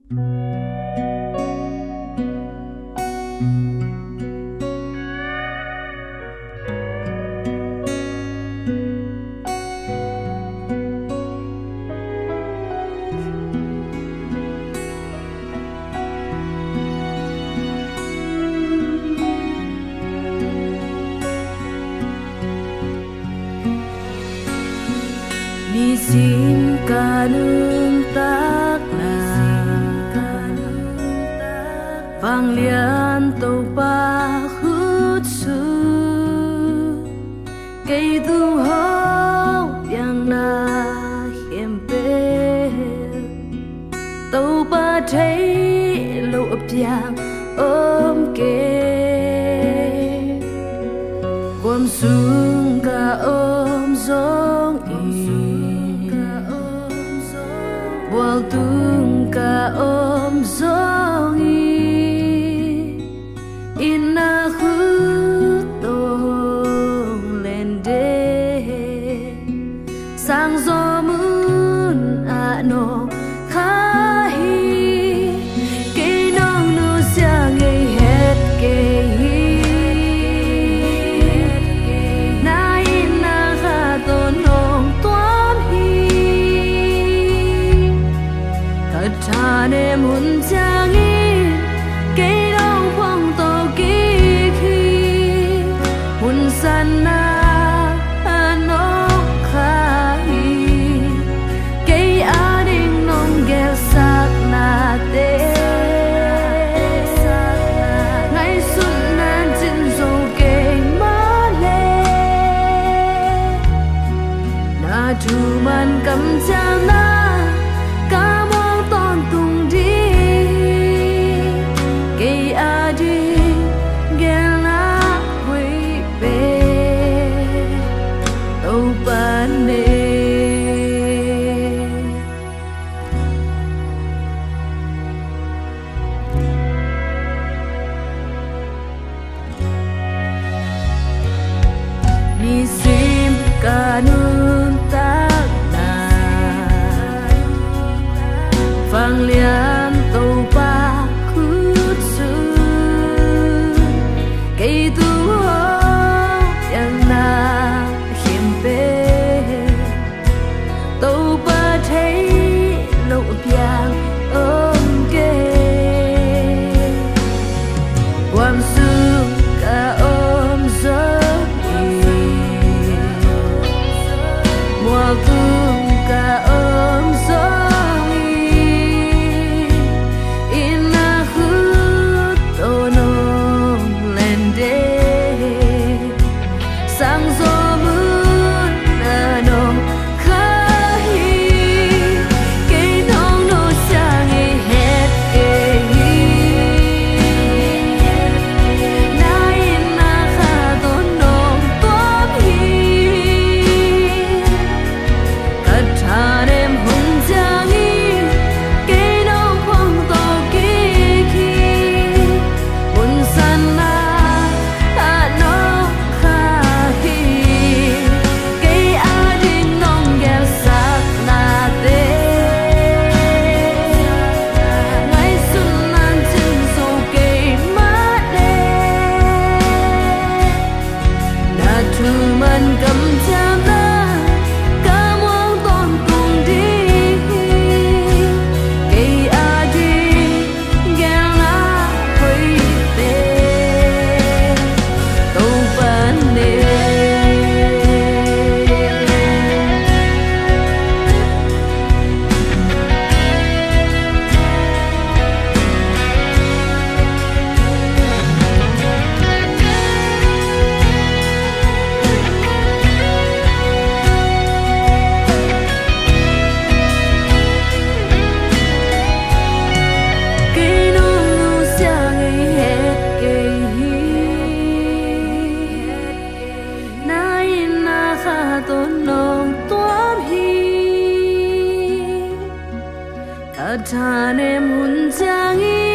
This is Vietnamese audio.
Nisim kanung tak na Vang lian tàu ba hút su Cây tu hốc yang na hiểm bê Tàu ba thấy lộ ập yang ôm kê Quam xuống cả ôm giông y Wal tung ka om zongi Ina hu tong lên đê Sang gió mun ano kha hi Cây nong nu sia ngây hết cây Na ina kha to nong toan hi Thà đêm hun giang y cây đau phong tổ kỳ khi hun san na nó khá hi cây á đinh nong ghé sắc na tê ngày xuân nan chín dâu cây má lê na thu man cầm chang na Nisim kanun tak na Vang lian tàu ba hút su Cây tu hốc yang na hiểm bê Tàu ba thấy lộ piang ôm kê Quam sương cả ôm gió tung cả ôm zongi Ina hút tô nong lên đê Sang gió mun ano khá hi Cây nong nô xa ngây hết cây Na ina khá tô nong toán hi Thà đêm hun giang y cây nong phong tổ kỳ khi hun san na nó khá hi cây á đinh nong ghé sắc na tê ngày xuân nan chín dâu cây má lê na thu man cầm cham na Thà đêm hun giang y